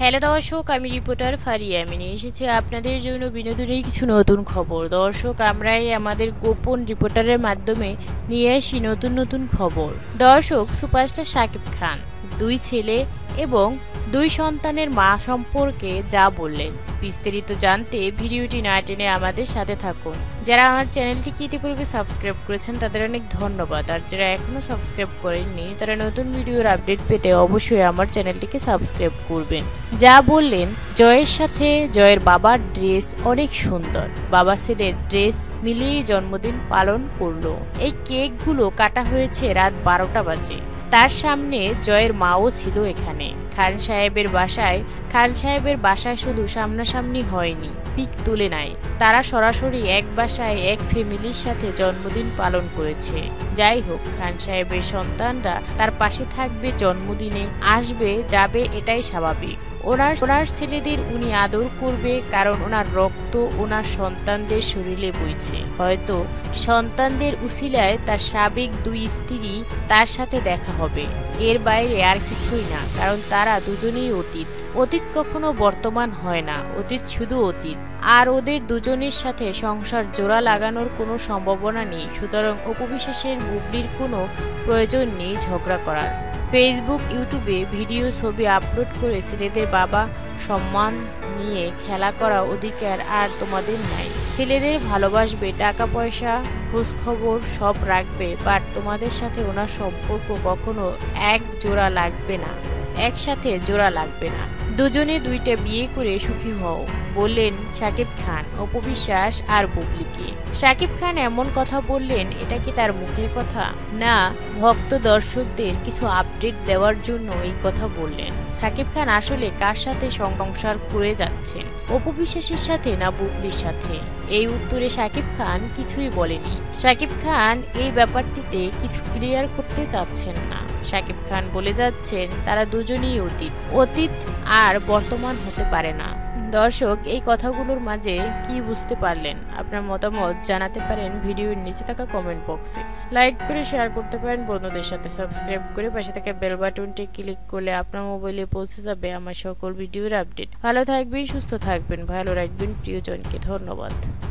Hello দর্শক, আমি reporter Faria. আমি নিয়ে এসেছি আপনাদের জন্য বিনোদনের কিছু নতুন খবর। দর্শক, আমরাই আমাদের গোপন রিপোর্টারের মাধ্যমে নিয়ে আসি নতুন নতুন খবর। দর্শক, সুপারস্টার শাকিব খান দুই ছেলে এবং দুই সন্তানের মা সম্পর্কে যা বললেন, বিস্তারিত জানতে ভিডিওটি না টেনে আমাদের সাথে থাকুন। যারা আমার চ্যানেলটিকে ইতিপূর্বে সাবস্ক্রাইব করেছেন তাদের অনেক ধন্যবাদ, আর যারা এখনো সাবস্ক্রাইব করেননি তারা নতুন ভিডিওর আপডেট পেতে অবশ্যই আমার চ্যানেলটিকে সাবস্ক্রাইব করবেন। যা বললেন, জয়ের সাথে জয়ের বাবার ড্রেস অনেক সুন্দর, বাবা ছেলের ড্রেস মিলিয়ে জন্মদিন পালন করলো। এই কেকগুলো কাটা হয়েছে রাত 12টা বাজে। তার সামনে জয়ের মাও ছিল এখানে। খান সাহেবের বাসায় শুধু সামনাসামনি হয়নি, পিক তুলে নাই, তারা সরাসরি এক বাসায় এক ফ্যামিলির সাথে জন্মদিন পালন করেছে। যাই হোক, খান সাহেবের সন্তানরা তার পাশে থাকবে, জন্মদিনে আসবে যাবে, এটাই স্বাভাবিক। ওনার ছেলেদের উনি আদর করবে, কারণ ওনার রক্ত ওনার সন্তানদের শরীরে বইছে। হয়তো সন্তানদের উসিলায় তার সাবেক দুই স্ত্রী তার সাথে দেখা হবে, এর বাইরে আর কিছুই না, কারণ তারা দুজনেই অতীত। অতীত কখনো বর্তমান হয় না, অতীত শুধু অতীত। আর ওদের দুজনের সাথে সংসার জোড়া লাগানোর কোনো সম্ভাবনা নেই। সুতরাং অপু বিশ্বাসের বুবলির কোনো প্রয়োজন নেই ঝগড়া করার। ফেসবুক, ইউটিউবে ভিডিও ছবি আপলোড করে ছেলেদের বাবা সম্মান নিয়ে খেলা করা অধিকার আর তোমাদের নাই। ছেলেদের ভালোবাসবে, টাকা পয়সা খোঁজ খবর সব রাখবে, বাট তোমাদের সাথে ওনার সম্পর্ক কখনো একসাথে জোড়া লাগবে না। দুজনে দুইটা বিয়ে করে সুখী হও, বললেন শাকিব খান অপু বিশ্বাস আর বুবলিকে। শাকিব খান এমন কথা বললেন, এটা কি তার মুখের কথা, না ভক্ত দর্শকদের কিছু আপডেট দেওয়ার জন্য এই কথা বললেন? শাকিব খান আসলে কার সাথে সংসার করে যাচ্ছেন, অপু বিশ্বাসের সাথে না বুবলির সাথে? এই উত্তরে শাকিব খান কিছুই বলেনি। শাকিব খান এই ব্যাপারটিতে কিছু ক্লিয়ার করতে চাচ্ছেন না। শাকিব খান বলে যাচ্ছেন তারা দুজনেই অতীত আর বর্তমান হতে পারে না। দর্শক, এই কথাগুলোর মাঝে কি বুঝতে পারলেন? আপনার মতামত জানাতে পারেন ভিডিওর নিচে থাকা কমেন্ট বক্সে। লাইক করে শেয়ার করতে পারেন বন্ধুদের সাথে। সাবস্ক্রাইব করে পাশে থাকা বেল বাটনটি ক্লিক করলে আপনার মোবাইলে পৌঁছে যাবে আমার সকল ভিডিওর আপডেট। ভালো থাকবেন, সুস্থ থাকবেন, ভালো রাখবেন প্রিয়জনকে। ধন্যবাদ।